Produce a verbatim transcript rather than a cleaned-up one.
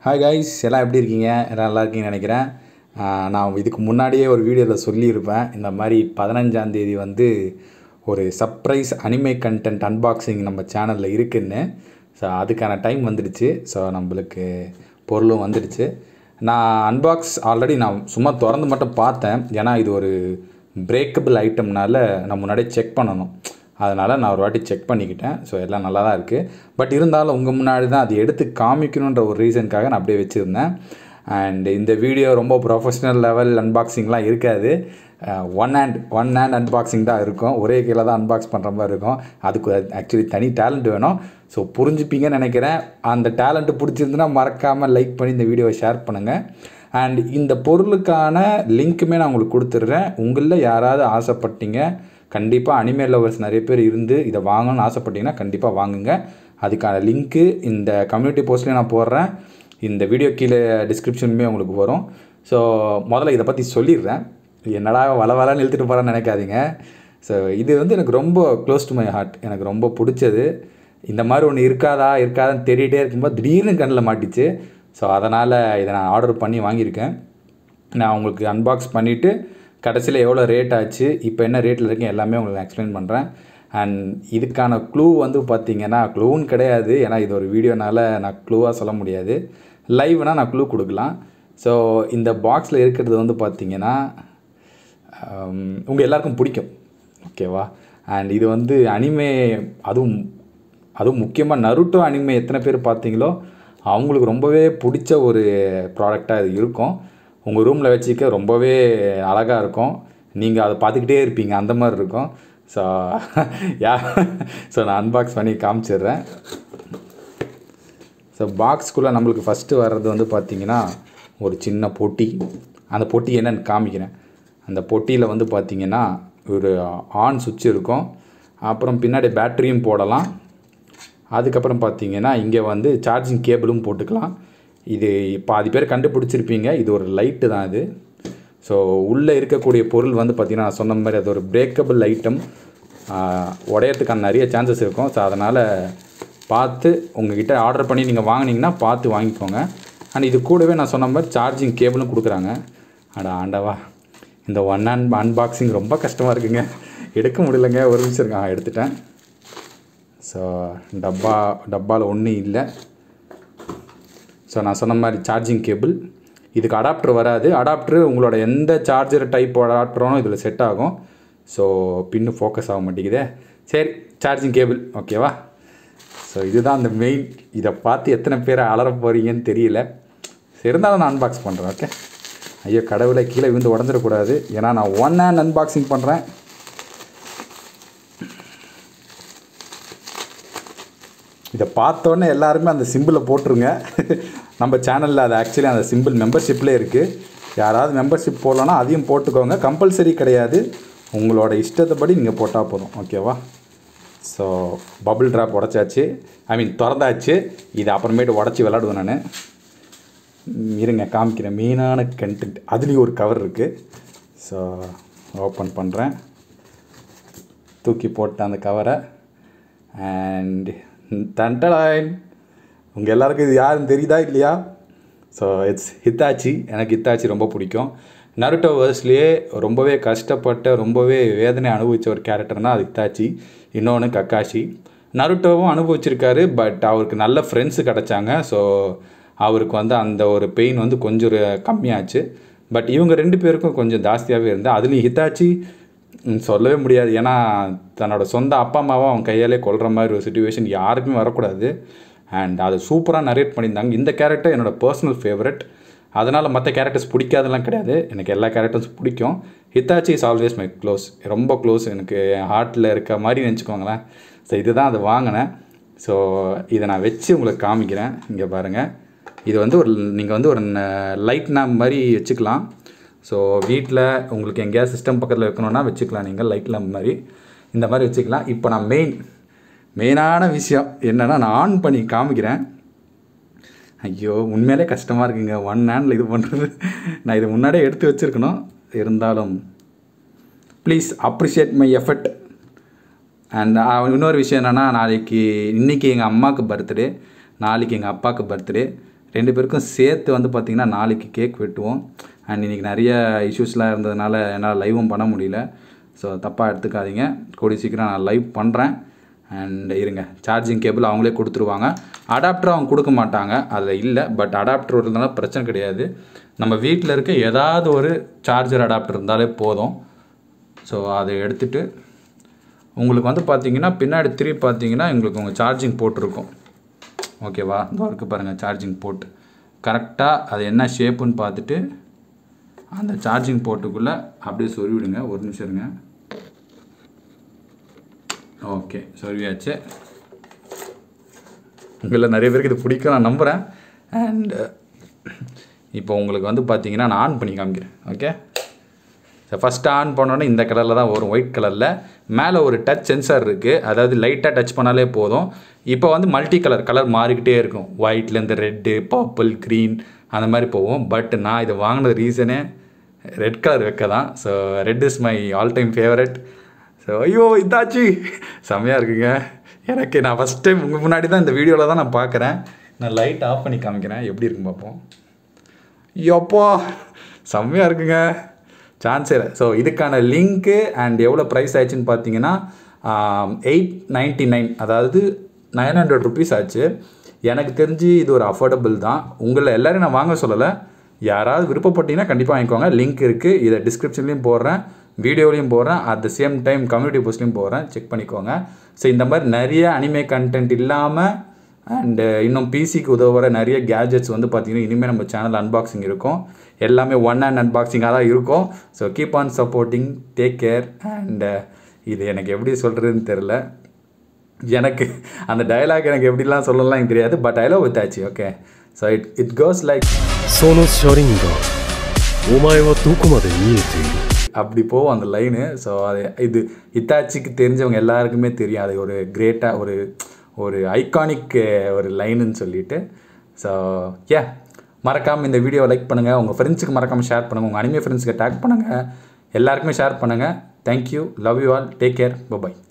Hi guys, எல்லாம் எப்படி இருக்கீங்க? எல்லாம் நல்லா இருக்கீங்கன்னு நினைக்கிறேன். நான் இதுக்கு முன்னாடியே ஒரு வீடியோவில் சொல்லியிருப்பேன். இந்த மாதிரி பதினைஞ்சாம் தேதி வந்து ஒரு சர்ப்ரைஸ் அனிமே கண்டென்ட் அன்பாக்சிங் நம்ம சேனலில் இருக்குன்னு. ஸோ அதுக்கான டைம் வந்துடுச்சு. ஸோ நம்மளுக்கு பொருளும் வந்துடுச்சு. நான் அன்பாக்ஸ் ஆல்ரெடி நான் சும்மா திறந்து மட்டும் பார்த்தேன். ஏன்னா இது ஒரு பிரேக்கபிள் ஐட்டம்னால நான் முன்னாடியே செக் பண்ணணும். அதனால் நான் ஒரு வாட்டி செக் பண்ணிக்கிட்டேன். ஸோ எல்லாம் நல்லா தான் இருக்குது. பட் இருந்தாலும் உங்கள் முன்னாடி தான் அது எடுத்து காமிக்கணுன்ற ஒரு ரீசனுக்காக நான் அப்படியே வச்சுருந்தேன். அண்ட் இந்த வீடியோ ரொம்ப ப்ரொஃபஷ்னல் லெவல் அன்பாக்சிங்லாம் இருக்காது. One hand one hand unboxing தான் இருக்கும். ஒரே கீழே தான் அன்பாக்ஸ் பண்ணுற மாதிரி இருக்கும். அதுக்கு ஆக்சுவலி தனி டேலண்ட் வேணும். ஸோ புரிஞ்சுப்பீங்கன்னு நினைக்கிறேன். அந்த டேலண்ட்டு பிடிச்சிருந்துன்னா மறக்காமல் லைக் பண்ணி இந்த வீடியோவை ஷேர் பண்ணுங்கள். அண்ட் இந்த பொருளுக்கான லிங்க்குமே நான் உங்களுக்கு கொடுத்துட்றேன். உங்களில் யாராவது ஆசைப்பட்டீங்க, கண்டிப்பாக அனிமே லவர்ஸ் நிறைய பேர் இருந்து இதை வாங்கணும்னு ஆசைப்பட்டீங்கன்னா கண்டிப்பாக வாங்குங்க. அதுக்கான லிங்க்கு இந்த கம்யூனிட்டி போஸ்ட்லேயும் நான் போடுறேன். இந்த வீடியோ கீழே டிஸ்கிரிப்ஷனுமே உங்களுக்கு வரும். ஸோ முதல்ல இதை பற்றி சொல்லிடுறேன். என்னடா வள வளன்னு இழுத்துட்டு போகிறேன்னு நினைக்காதீங்க. ஸோ இது வந்து எனக்கு ரொம்ப க்ளோஸ் டு மை ஹார்ட். எனக்கு ரொம்ப பிடிச்சது. இந்த மாதிரி ஒன்று இருக்காதா இருக்காதான்னு தேடிகிட்டே இருக்கும்போது திடீர்னு கண்ணில் மாட்டிச்சு. ஸோ அதனால் இதை நான் ஆர்டர் பண்ணி வாங்கியிருக்கேன். நான் உங்களுக்கு அன்பாக்ஸ் பண்ணிவிட்டு கடைசியில் எவ்வளோ ரேட் ஆச்சு, இப்போ என்ன ரேட்டில் இருக்கேன் எல்லாமே உங்களுக்கு எக்ஸ்பிளைன் பண்ணுறேன். அண்ட் இதுக்கான க்ளூ வந்து பார்த்திங்கன்னா க்ளூன்னு கிடையாது. ஏன்னா இது ஒரு வீடியோனால் நான் க்ளூவாக சொல்ல முடியாது. லைவ்னால் நான் க்ளூ கொடுக்கலாம். ஸோ இந்த பாக்ஸில் இருக்கிறது வந்து பார்த்திங்கன்னா உங்கள் எல்லாருக்கும் பிடிக்கும். ஓகேவா? அண்ட் இது வந்து அனிமே, அதுவும் அதுவும் முக்கியமாக நருட்டோ அனிமே எத்தனை பேர் பார்த்தீங்களோ அவங்களுக்கு ரொம்பவே பிடிச்ச ஒரு ப்ராடக்டாக இது இருக்கும். உங்கள் ரூமில் வச்சுக்க ரொம்பவே அழகாக இருக்கும். நீங்கள் அதை பார்த்துக்கிட்டே இருப்பீங்க, அந்த மாதிரி இருக்கும். ஸோ யா ஸோ நான் அன்பாக்ஸ் பண்ணி காமிச்சிடுறேன். ஸோ பாக்ஸ்குள்ளே நம்மளுக்கு ஃபஸ்ட்டு வர்றது வந்து பார்த்திங்கன்னா ஒரு சின்ன பொட்டி. அந்த பொட்டி என்னென்னு காமிக்கிறேன். அந்த பொட்டியில் வந்து பார்த்திங்கன்னா ஒரு ஆன் சுவிட்ச் இருக்கும். அப்புறம் பின்னாடி பேட்டரியும் போடலாம். அதுக்கப்புறம் பார்த்திங்கன்னா இங்கே வந்து சார்ஜிங் கேபிளும் போட்டுக்கலாம். இது பாதி பேர் கண்டுபிடிச்சிருப்பீங்க. இது ஒரு லைட்டு தான் இது. ஸோ உள்ளே இருக்கக்கூடிய பொருள் வந்து பார்த்திங்கன்னா நான் சொன்ன மாதிரி அது ஒரு பிரேக்கபிள் ஐட்டம். உடையறதுக்கான நிறைய சான்சஸ் இருக்கும். ஸோ அதனால் பார்த்து உங்கள்கிட்ட ஆர்டர் பண்ணி நீங்கள் வாங்கினீங்கன்னா பார்த்து வாங்கிக்கோங்க. அண்ட் இது கூடவே நான் சொன்ன மாதிரி சார்ஜிங் கேபிளும் கொடுக்குறாங்க. அட ஆண்டவா, இந்த ஒன் ஹேண்ட் அன்பாக்சிங் ரொம்ப கஷ்டமாக இருக்குங்க. எடுக்க முடியலைங்க. ஒரு நிமிஷம் இருக்கா, எடுத்துட்டேன். ஸோ டப்பா டப்பாவில் ஒன்றும் இல்லை. ஸோ நான் சொன்ன மாதிரி சார்ஜிங் கேபிள். இதுக்கு அடாப்டர் வராது. அடாப்டரு உங்களோட எந்த சார்ஜர் டைப் அடாப்டரும் இதில் செட் ஆகும். ஸோ பின்னு ஃபோக்கஸ் ஆக மாட்டேங்குதே. சரி, சார்ஜிங் கேபிள் ஓகேவா? ஸோ இதுதான் அந்த மெயின். இதை பார்த்து எத்தனை பேரை அலற போகிறீங்கன்னு தெரியல. இருந்தாலும் நான் அன்பாக்ஸ் பண்ணுறேன். ஓகே. ஐயோ கடவுளை, கீழே விழுந்து உடஞ்சிடக்கூடாது. ஏன்னா நான் ஒன் ஹேண்ட் அன்பாக்சிங் பண்ணுறேன். இதை பார்த்தோன்னே எல்லாருமே அந்த சிம்பிளை போட்டுருங்க. நம்ம சேனலில் அது ஆக்சுவலி அந்த சிம்பிள் மெம்பர்ஷிப்லேயே இருக்குது. யாராவது மெம்பர்ஷிப் போடலன்னா அதையும் போட்டுக்கோங்க. கம்பல்சரி கிடையாது. உங்களோட இஷ்டத்தைப்படி நீங்கள் போட்டால் போதும். ஓகேவா? ஸோ பபிள் ட்ராப் உடச்சாச்சு. ஐ மீன் திறந்தாச்சு. இதை அப்புறமேட்டு உடச்சி விளாடுவேன் நான். இருங்க காமிக்கிறேன். மெயினான கண்டென்ட் அதுலேயும் ஒரு கவர் இருக்குது. ஸோ ஓப்பன் பண்ணுறேன். தூக்கி போட்ட அந்த கவரை. அண்ட் தண்டலாயின், உங்கள் எல்லாருக்கும் இது யாருன்னு தெரியுதா இல்லையா? So it's Itachi. எனக்கு ஹித்தாச்சி ரொம்ப பிடிக்கும். நருட்டோ வேர்ஸ்லேயே ரொம்பவே கஷ்டப்பட்ட ரொம்பவே வேதனை அனுபவித்த ஒரு கேரக்டர்னால் அது ஹித்தாச்சி. இன்னொன்று கக்காஷி. நருட்டோவும் அனுபவிச்சிருக்காரு. பட் அவருக்கு நல்ல ஃப்ரெண்ட்ஸு கிடச்சாங்க. ஸோ அவருக்கு வந்து அந்த ஒரு பெயின் வந்து கொஞ்சம் கம்மியாச்சு. பட் இவங்க ரெண்டு பேருக்கும் கொஞ்சம் ஜாஸ்தியாகவே இருந்தால் அதுலேயும் ஹித்தாச்சி சொல்லவே முடியாது. ஏன்னா தன்னோட சொந்த அப்பா அம்மாவை அவன் கையாலே கொல்கிற மாதிரி ஒரு சுச்சுவேஷன் யாருக்குமே வரக்கூடாது. அண்ட் அது சூப்பராக நரேட் பண்ணியிருந்தாங்க. இந்த கேரக்டர் என்னோடய பர்சனல் ஃபேவரட். அதனால் மற்ற கேரக்டர்ஸ் பிடிக்காதெல்லாம் கிடையாது. எனக்கு எல்லா கேரக்டர்ஸும் பிடிக்கும். Itachi is always my close. ரொம்ப க்ளோஸ். எனக்கு என் ஹார்ட்டில் இருக்க மாதிரி நினச்சிக்கோங்களேன். ஸோ இதுதான் அது வாங்கினேன். ஸோ இதை நான் வச்சு உங்களுக்கு காமிக்கிறேன். இங்கே பாருங்கள். இது வந்து ஒரு நீங்கள் வந்து ஒரு லைட் லேம்ப் மாதிரி வச்சுக்கலாம். ஸோ வீட்டில் உங்களுக்கு எங்கேயாவது சிஸ்டம் பக்கத்தில் வைக்கணுன்னா வச்சுக்கலாம். நீங்கள் லைட் லேம்ப் மாதிரி இந்த மாதிரி வச்சுக்கலாம். இப்போ நான் மெயின் மெயினான விஷயம் என்னென்னா நான் ஆன் பண்ணி காமிக்கிறேன். ஐயோ உண்மையிலே கஷ்டமாக இருக்குங்க ஒன் ஹேண்டில் இது பண்ணுறது. நான் இதை முன்னாடியே எடுத்து வச்சுருக்கணும். இருந்தாலும் please appreciate my effort. And இன்னொரு விஷயம் என்னென்னா, நாளைக்கு இன்றைக்கி எங்கள் அம்மாவுக்கு பர்த்டே, நாளைக்கு எங்கள் அப்பாவுக்கு பர்த்டே. ரெண்டு பேருக்கும் சேர்த்து வந்து பார்த்திங்கன்னா நாளைக்கு கேக் வெட்டுவோம். அண்ட் இன்றைக்கி நிறைய இஷ்யூஸ்லாம் இருந்ததுனால என்னால் லைவும் பண்ண முடியல. ஸோ தப்பாக எடுத்துக்காதீங்க. கூடிய சீக்கிரம் நான் லைவ் பண்ணுறேன். அண்ட் இருங்க, சார்ஜிங் கேபிள் அவங்களே கொடுத்துருவாங்க. அடாப்டர் அவங்க கொடுக்க மாட்டாங்க, அதில் இல்லை. பட் அடாப்டர் இருந்தாலும் பிரச்சனை கிடையாது. நம்ம வீட்டில் இருக்க ஏதாவது ஒரு சார்ஜர் அடாப்டர் இருந்தாலே போதும். ஸோ அதை எடுத்துகிட்டு உங்களுக்கு வந்து பார்த்திங்கன்னா பின்னாடி திருப்பி பார்த்தீங்கன்னா உங்களுக்கு உங்கள் சார்ஜிங் போட்டிருக்கும். ஓகேவா, இந்த இருக்குது பாருங்கள் சார்ஜிங் போட்டு. கரெக்டாக அது என்ன ஷேப்புன்னு பார்த்துட்டு அந்த சார்ஜிங் போட்டுக்குள்ளே அப்படியே சொருவிடுங்க. ஒரு நிமிஷம் இருங்க. ஓகே, சொருவியாச்சு. உங்களில் நிறைய பேருக்கு இது பிடிக்கும் நான் நம்புகிறேன். அண்ட் இப்போ உங்களுக்கு வந்து பார்த்தீங்கன்னா நான் ஆன் பண்ணி காமிக்கிறேன். ஓகே, ஸோ ஃபஸ்ட்டு ஆன் பண்ணோன்னே இந்த கலரில் தான் வரும், ஒயிட் கலரில். மேலே ஒரு டச் சென்சார் இருக்குது, அதாவது லைட்டாக டச் பண்ணாலே போதும். இப்போ வந்து மல்டி கலர் கலர் மாறிக்கிட்டே இருக்கும். ஒயிட்லேருந்து ரெட்டு, பர்பிள், க்ரீன் அந்த மாதிரி போகும். பட் நான் இதை வாங்கினது ரீசனே ரெட் கலர் வைக்க தான். So red is my all time favourite. So ஐயோ இதாச்சு செம்மையாக இருக்குங்க எனக்கு. நான் ஃபஸ்ட் டைம் உங்கள் முன்னாடி தான் இந்த வீடியோவில் தான் நான் பார்க்குறேன். நான் லைட் ஆஃப் பண்ணி காமிக்கிறேன், எப்படி இருக்குன்னு பார்ப்போம். ஐயோப்பா செம்மையாக இருக்குங்க, சான்ஸே இல்லை. ஸோ இதுக்கான லிங்க்கு அண்ட் எவ்வளோ ப்ரைஸ் ஆயிடுச்சுன்னு பார்த்தீங்கன்னா எயிட் நைன்ட்டி நைன் அதாவது நைன் ஹண்ட்ரட் ருபீஸ் ஆச்சு. எனக்கு தெரிஞ்சு இது ஒரு அஃபோர்டபுள் தான். உங்களை எல்லோரும் நான் வாங்க சொல்லலை, யாராவது விருப்பப்பட்டீங்கன்னா கண்டிப்பாக வாங்கிக்கோங்க. லிங்க் இருக்குது, இதை டிஸ்கிரிப்ஷன்லேயும் போடுறேன், வீடியோலையும் போடுறேன், at the same time community போஸ்ட்லையும் போடுறேன், செக் பண்ணிக்கோங்க. ஸோ இந்த மாதிரி நிறைய அனிமே கண்டென்ட் இல்லாமல் அண்டு இன்னும் பிசிக்கு உதவுற நிறைய கேஜெட்ஸ் வந்து பார்த்திங்கன்னா இனிமேல் நம்ம சேனல் அன்பாக்சிங் இருக்கும். எல்லாமே ஒன் ஹேண்ட் அன்பாக்சிங்காக தான் இருக்கும். So keep on supporting, take care. And இது எனக்கு எப்படி சொல்கிறதுன்னு தெரில, எனக்கு அந்த டயலாக் எனக்கு எப்படிலாம் சொல்லலாம் எனக்கு தெரியாது. But I love Itachi. Okay, so it it goes like அப்படி போகும் அந்த லைனு. ஸோ அது இது இத்தாச்சிக்கு தெரிஞ்சவங்க எல்லாருக்குமே தெரியும். அது ஒரு கிரேட்டாக ஒரு ஒரு ஐகானிக் ஒரு லைனுன்னு சொல்லிட்டு. ஸோ ஏ மறக்காமல் இந்த வீடியோவை லைக் பண்ணுங்கள், உங்கள் ஃப்ரெண்ட்ஸுக்கு மறக்காமல் ஷேர் பண்ணுங்கள், உங்கள் அனிமே ஃப்ரெண்ட்ஸுக்கு டேக் பண்ணுங்கள், எல்லாருக்குமே ஷேர் பண்ணுங்கள். Thank you, love you all, take care, by.